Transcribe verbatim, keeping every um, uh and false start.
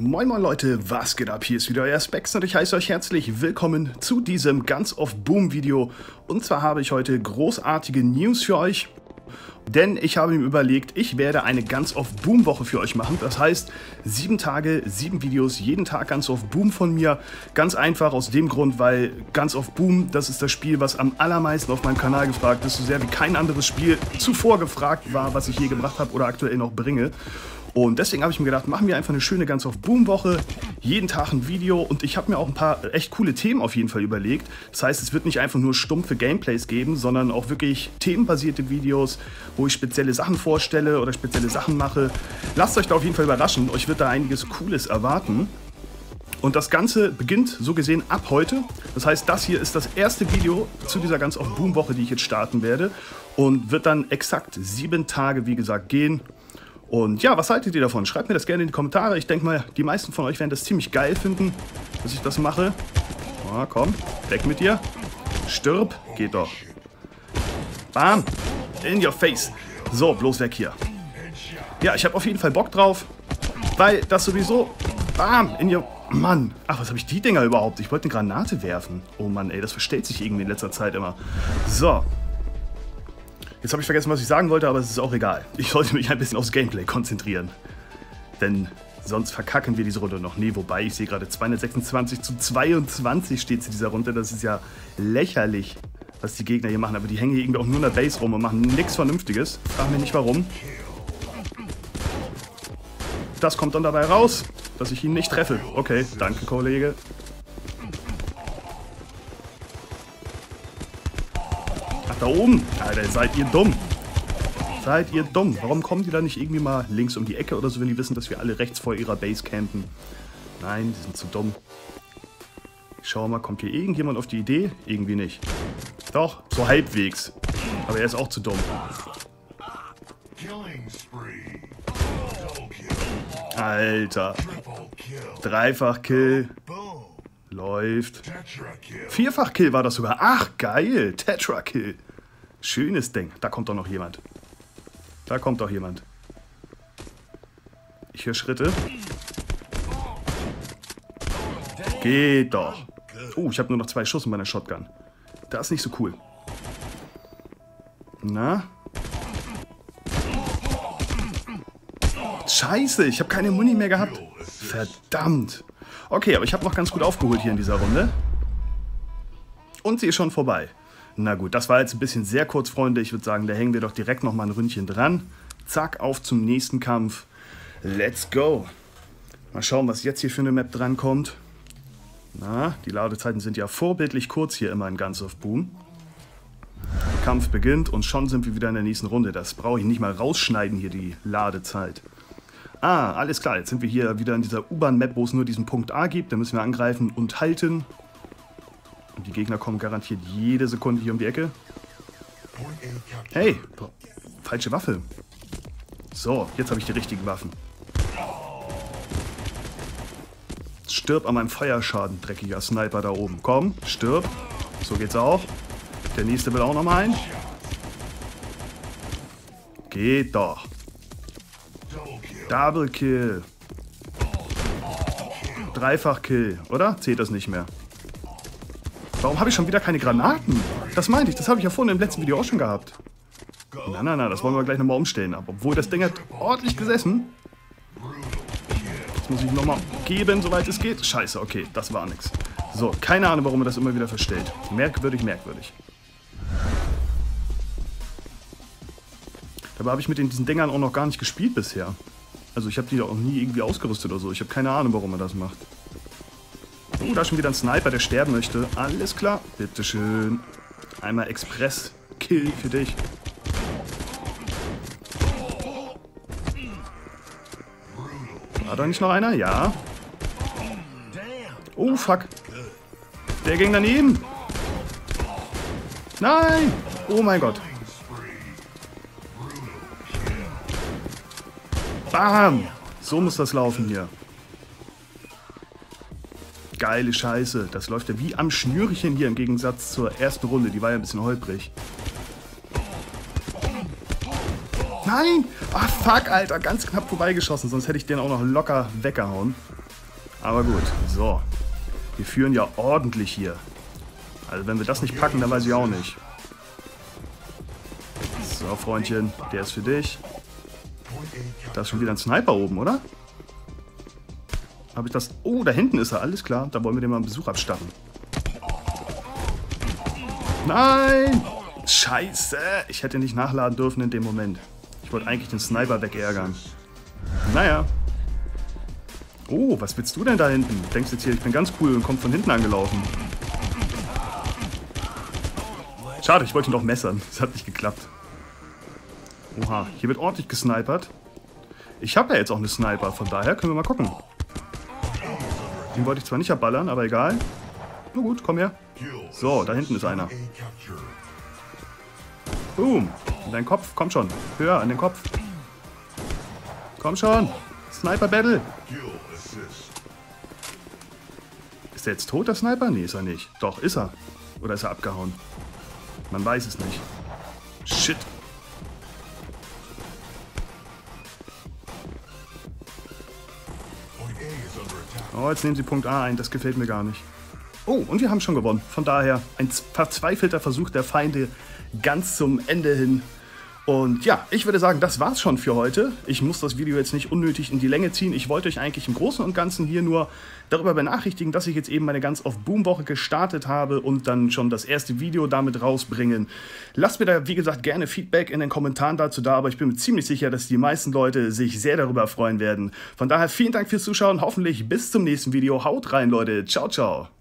Moin moin Leute, was geht ab? Hier ist wieder euer Specs und ich heiße euch herzlich willkommen zu diesem Guns of Boom Video. Und zwar habe ich heute großartige News für euch, denn ich habe mir überlegt, ich werde eine Guns of Boom Woche für euch machen. Das heißt, sieben Tage, sieben Videos, jeden Tag Guns of Boom von mir. Ganz einfach aus dem Grund, weil Guns of Boom, das ist das Spiel, was am allermeisten auf meinem Kanal gefragt ist, so sehr wie kein anderes Spiel zuvor gefragt war, was ich je gebracht habe oder aktuell noch bringe. Und deswegen habe ich mir gedacht, machen wir einfach eine schöne Guns of Boom Woche, jeden Tag ein Video und ich habe mir auch ein paar echt coole Themen auf jeden Fall überlegt. Das heißt, es wird nicht einfach nur stumpfe Gameplays geben, sondern auch wirklich themenbasierte Videos, wo ich spezielle Sachen vorstelle oder spezielle Sachen mache. Lasst euch da auf jeden Fall überraschen, euch wird da einiges Cooles erwarten. Und das Ganze beginnt so gesehen ab heute. Das heißt, das hier ist das erste Video zu dieser Guns of Boom Woche, die ich jetzt starten werde und wird dann exakt sieben Tage, wie gesagt, gehen. Und ja, was haltet ihr davon? Schreibt mir das gerne in die Kommentare. Ich denke mal, die meisten von euch werden das ziemlich geil finden, dass ich das mache. Oh, komm, weg mit dir. Stirb, geht doch. Bam, in your face. So, bloß weg hier. Ja, ich habe auf jeden Fall Bock drauf, weil das sowieso... Bam, in your... Mann, ach, was habe ich die Dinger überhaupt? Ich wollte eine Granate werfen. Oh Mann, ey, das verstellt sich irgendwie in letzter Zeit immer. So. Jetzt habe ich vergessen, was ich sagen wollte, aber es ist auch egal. Ich sollte mich ein bisschen aufs Gameplay konzentrieren. Denn sonst verkacken wir diese Runde noch. Nee, wobei, ich sehe gerade zweihundertsechsundzwanzig zu zweiundzwanzig steht zu dieser Runde. Das ist ja lächerlich, was die Gegner hier machen. Aber die hängen hier irgendwie auch nur in der Base rum und machen nichts Vernünftiges. Frag mich nicht, warum. Das kommt dann dabei raus, dass ich ihn nicht treffe. Okay, danke, Kollege. Da oben. Alter, seid ihr dumm. Seid ihr dumm. Warum kommen die da nicht irgendwie mal links um die Ecke oder so, wenn die wissen, dass wir alle rechts vor ihrer Base campen? Nein, die sind zu dumm. Ich schau mal, kommt hier irgendjemand auf die Idee? Irgendwie nicht. Doch, so halbwegs. Aber er ist auch zu dumm. Alter. Dreifach-Kill. Läuft. Vierfach-Kill war das sogar. Ach, geil. Tetra-Kill. Schönes Ding. Da kommt doch noch jemand. Da kommt doch jemand. Ich höre Schritte. Geht doch. Oh, ich habe nur noch zwei Schuss in meiner Shotgun. Das ist nicht so cool. Na? Scheiße, ich habe keine Muni mehr gehabt. Verdammt. Okay, aber ich habe noch ganz gut aufgeholt hier in dieser Runde. Und sie ist schon vorbei. Na gut, das war jetzt ein bisschen sehr kurz, Freunde. Ich würde sagen, da hängen wir doch direkt noch mal ein Ründchen dran. Zack, auf zum nächsten Kampf. Let's go. Mal schauen, was jetzt hier für eine Map drankommt. Na, die Ladezeiten sind ja vorbildlich kurz hier immer in Guns of Boom. Der Kampf beginnt und schon sind wir wieder in der nächsten Runde. Das brauche ich nicht mal rausschneiden hier, die Ladezeit. Ah, alles klar, jetzt sind wir hier wieder in dieser U-Bahn-Map, wo es nur diesen Punkt A gibt. Da müssen wir angreifen und halten. Und die Gegner kommen garantiert jede Sekunde hier um die Ecke. Hey, falsche Waffe. So, jetzt habe ich die richtigen Waffen. Stirb an meinem Feuerschaden, dreckiger Sniper da oben. Komm, stirb. So geht's auch. Der nächste will auch noch mal ein. Geht doch. Double Kill. Dreifach Kill, oder? Zählt das nicht mehr. Warum habe ich schon wieder keine Granaten? Das meinte ich, das habe ich ja vorhin im letzten Video auch schon gehabt. Na, na, na, das wollen wir gleich nochmal umstellen. Aber obwohl das Ding hat ordentlich gesessen. Jetzt muss ich nochmal geben, soweit es geht. Scheiße, okay, das war nix. So, keine Ahnung, warum er das immer wieder verstellt. Merkwürdig, merkwürdig. Dabei habe ich mit diesen Dingern auch noch gar nicht gespielt bisher. Also ich habe die auch nie irgendwie ausgerüstet oder so. Ich habe keine Ahnung, warum er das macht. Oh, da ist schon wieder ein Sniper, der sterben möchte. Alles klar. Bitteschön. Einmal Express-Kill für dich. War da nicht noch einer? Ja. Oh, fuck. Der ging daneben. Nein. Oh mein Gott. Bam! So muss das laufen hier. Geile Scheiße. Das läuft ja wie am Schnürchen hier im Gegensatz zur ersten Runde. Die war ja ein bisschen holprig. Nein! Ah, fuck, Alter. Ganz knapp vorbeigeschossen. Sonst hätte ich den auch noch locker weggehauen. Aber gut, so. Wir führen ja ordentlich hier. Also wenn wir das nicht packen, dann weiß ich auch nicht. So, Freundchen, der ist für dich. Da ist schon wieder ein Sniper oben, oder? Habe ich das... Oh, da hinten ist er, alles klar. Da wollen wir dem mal einen Besuch abstatten. Nein! Scheiße! Ich hätte nicht nachladen dürfen in dem Moment. Ich wollte eigentlich den Sniper wegärgern. Naja. Oh, was willst du denn da hinten? Du denkst jetzt hier, ich bin ganz cool und komm von hinten angelaufen. Schade, ich wollte ihn doch messern. Das hat nicht geklappt. Oha, hier wird ordentlich gesnipert. Ich habe ja jetzt auch eine Sniper, von daher können wir mal gucken. Den wollte ich zwar nicht abballern, aber egal. Na gut, komm her. So, da hinten ist einer. Boom. In deinen Kopf, komm schon. Höher, an den Kopf. Komm schon. Sniper Battle. Ist der jetzt tot, der Sniper? Nee, ist er nicht. Doch, ist er. Oder ist er abgehauen? Man weiß es nicht. Shit. Oh, jetzt nehmen sie Punkt A ein. Das gefällt mir gar nicht. Oh, und wir haben schon gewonnen. Von daher ein verzweifelter Versuch der Feinde ganz zum Ende hin. Und ja, ich würde sagen, das war's schon für heute. Ich muss das Video jetzt nicht unnötig in die Länge ziehen. Ich wollte euch eigentlich im Großen und Ganzen hier nur darüber benachrichtigen, dass ich jetzt eben meine ganz auf Boom-Woche gestartet habe und dann schon das erste Video damit rausbringen. Lasst mir da, wie gesagt, gerne Feedback in den Kommentaren dazu da, aber ich bin mir ziemlich sicher, dass die meisten Leute sich sehr darüber freuen werden. Von daher vielen Dank fürs Zuschauen, hoffentlich bis zum nächsten Video. Haut rein, Leute. Ciao, ciao.